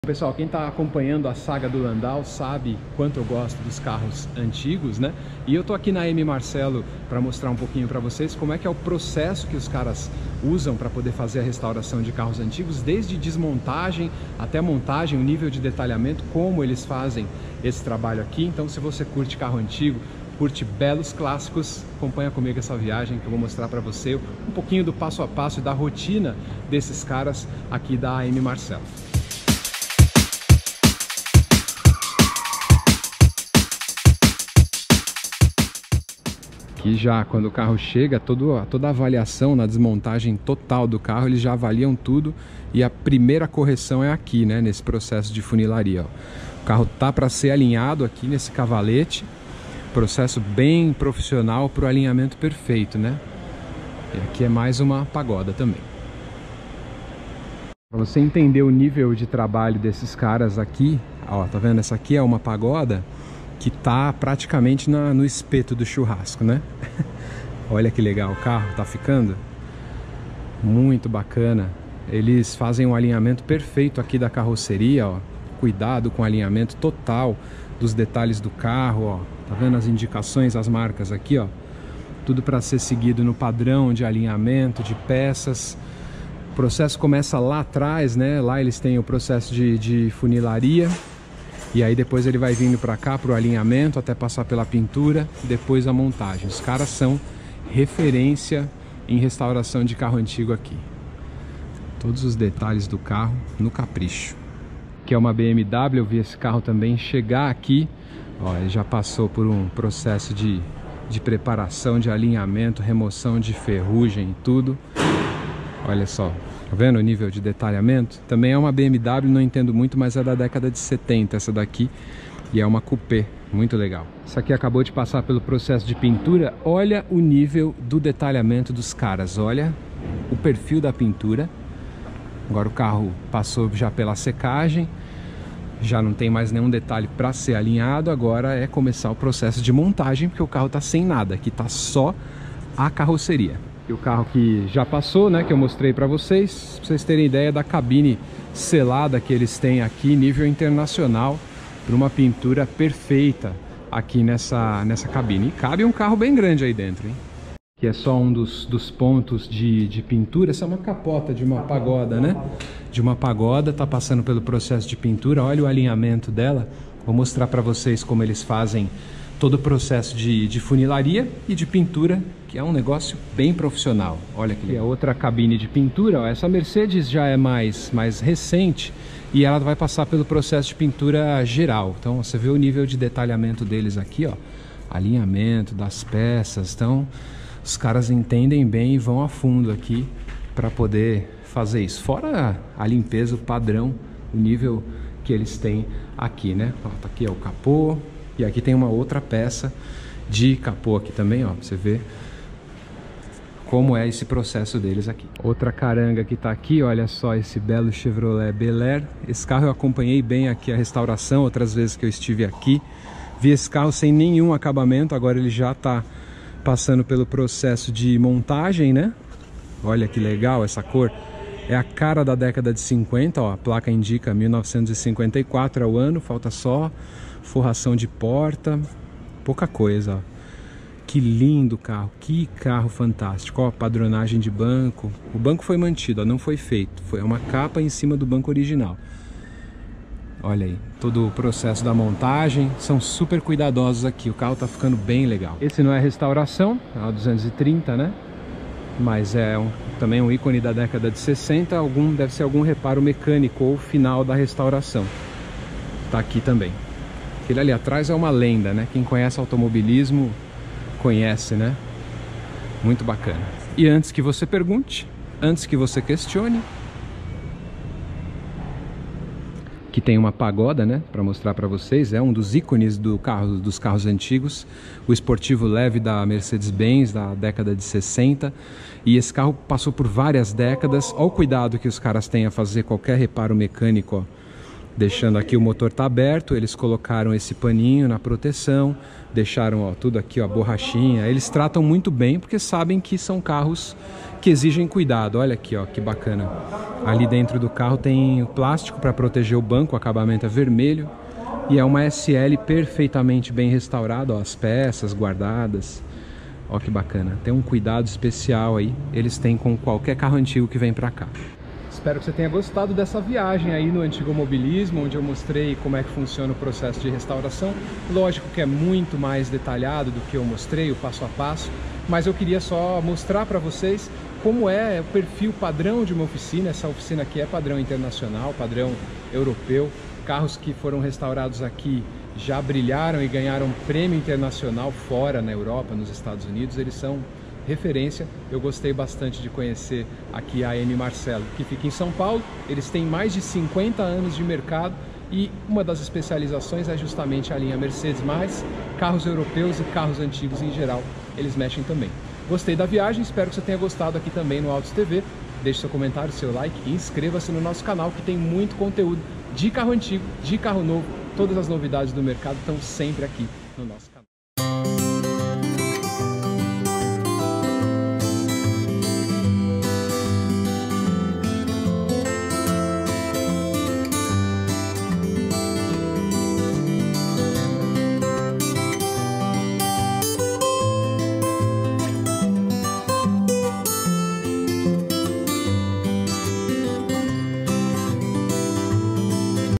Pessoal, quem está acompanhando a saga do Landau sabe quanto eu gosto dos carros antigos, né? E eu tô aqui na M. Marcelo para mostrar um pouquinho para vocês como é que é o processo que os caras usam para poder fazer a restauração de carros antigos, desde desmontagem até montagem, o nível de detalhamento, como eles fazem esse trabalho aqui. Então, se você curte carro antigo, curte belos clássicos, acompanha comigo essa viagem que eu vou mostrar para você um pouquinho do passo a passo e da rotina desses caras aqui da M. Marcelo. Aqui já quando o carro chega, toda a avaliação na desmontagem total do carro, eles já avaliam tudo e a primeira correção é aqui, né, nesse processo de funilaria, ó. O carro tá para ser alinhado aqui nesse cavalete, processo bem profissional para o alinhamento perfeito, né? E aqui é mais uma pagoda também. Para você entender o nível de trabalho desses caras aqui, ó, tá vendo? Essa aqui é uma pagoda que tá praticamente no espeto do churrasco, né? Olha que legal o carro tá ficando. Muito bacana. Eles fazem um alinhamento perfeito aqui da carroceria, ó. Cuidado com o alinhamento total dos detalhes do carro, ó. Tá vendo as indicações, as marcas aqui, ó? Tudo para ser seguido no padrão de alinhamento de peças. O processo começa lá atrás, né? Lá eles têm o processo de funilaria. E aí depois ele vai vindo para cá para o alinhamento até passar pela pintura, depois a montagem. Os caras são referência em restauração de carro antigo aqui. Todos os detalhes do carro no capricho. Que é uma BMW, eu vi esse carro também chegar aqui. Ó, ele já passou por um processo de preparação, de alinhamento, remoção de ferrugem e tudo. Olha só. Tá vendo o nível de detalhamento? Também é uma BMW, não entendo muito, mas é da década de 70 essa daqui. E é uma coupé, muito legal. Essa aqui acabou de passar pelo processo de pintura. Olha o nível do detalhamento dos caras. Olha o perfil da pintura. Agora o carro passou já pela secagem. Já não tem mais nenhum detalhe para ser alinhado. Agora é começar o processo de montagem, porque o carro tá sem nada. Aqui tá só a carroceria. O carro que já passou, né, que eu mostrei para vocês terem ideia da cabine selada que eles têm aqui, nível internacional, para uma pintura perfeita aqui nessa cabine. E cabe um carro bem grande aí dentro, hein? Que é só um dos pontos de pintura. Essa é uma capota de uma pagoda, né? De uma pagoda, tá passando pelo processo de pintura. Olha o alinhamento dela. Vou mostrar para vocês como eles fazem todo o processo de funilaria e de pintura, que é um negócio bem profissional. Olha aqui, a outra cabine de pintura, ó, essa Mercedes já é mais recente e ela vai passar pelo processo de pintura geral. Então você vê o nível de detalhamento deles aqui, ó, alinhamento das peças. Então os caras entendem bem e vão a fundo aqui para poder fazer isso. Fora a limpeza, o padrão, o nível que eles têm aqui, né? Ó, tá aqui, ó, o capô. E aqui tem uma outra peça de capô aqui também, ó, pra você ver como é esse processo deles aqui. Outra caranga que tá aqui, olha só esse belo Chevrolet Bel Air. Esse carro eu acompanhei bem aqui a restauração, outras vezes que eu estive aqui. Vi esse carro sem nenhum acabamento, agora ele já tá passando pelo processo de montagem, né? Olha que legal essa cor. É a cara da década de 50, ó, a placa indica 1954 é o ano, falta só forração de porta, pouca coisa, ó. Que lindo carro, que carro fantástico, ó, padronagem de banco. O banco foi mantido, ó, não foi feito, foi uma capa em cima do banco original. Olha aí, todo o processo da montagem, são super cuidadosos aqui, o carro tá ficando bem legal. Esse não é restauração, é uma 230, né? Mas é também um ícone da década de 60, deve ser algum reparo mecânico ou final da restauração. Tá aqui também. Aquele ali atrás é uma lenda, né? Quem conhece automobilismo conhece, né? Muito bacana. E antes que você pergunte, antes que você questione, que tem uma pagoda, né? Para mostrar para vocês, é um dos ícones dos carros antigos, o esportivo leve da Mercedes-Benz da década de 60. E esse carro passou por várias décadas. Olha o cuidado que os caras têm a fazer qualquer reparo mecânico, ó. Deixando aqui o motor tá aberto, eles colocaram esse paninho na proteção, deixaram, ó, tudo aqui, ó, borrachinha. Eles tratam muito bem porque sabem que são carros que exigem cuidado. Olha aqui, ó, que bacana. Ali dentro do carro tem o plástico para proteger o banco, o acabamento é vermelho. E é uma SL perfeitamente bem restaurada, ó, as peças guardadas. Ó que bacana, tem um cuidado especial aí, eles têm com qualquer carro antigo que vem pra cá. Espero que você tenha gostado dessa viagem aí no Antigo Mobilismo, onde eu mostrei como é que funciona o processo de restauração. Lógico que é muito mais detalhado do que eu mostrei, o passo a passo, mas eu queria só mostrar para vocês como é o perfil padrão de uma oficina. Essa oficina aqui é padrão internacional, padrão europeu. Carros que foram restaurados aqui já brilharam e ganharam prêmio internacional fora, na Europa, nos Estados Unidos. Eles são referência. Eu gostei bastante de conhecer aqui a AM Marcelo, que fica em São Paulo. Eles têm mais de 50 anos de mercado e uma das especializações é justamente a linha Mercedes, mas carros europeus e carros antigos em geral, eles mexem também. Gostei da viagem, espero que você tenha gostado aqui também no Autos TV. Deixe seu comentário, seu like e inscreva-se no nosso canal, que tem muito conteúdo de carro antigo, de carro novo. Todas as novidades do mercado estão sempre aqui no nosso canal.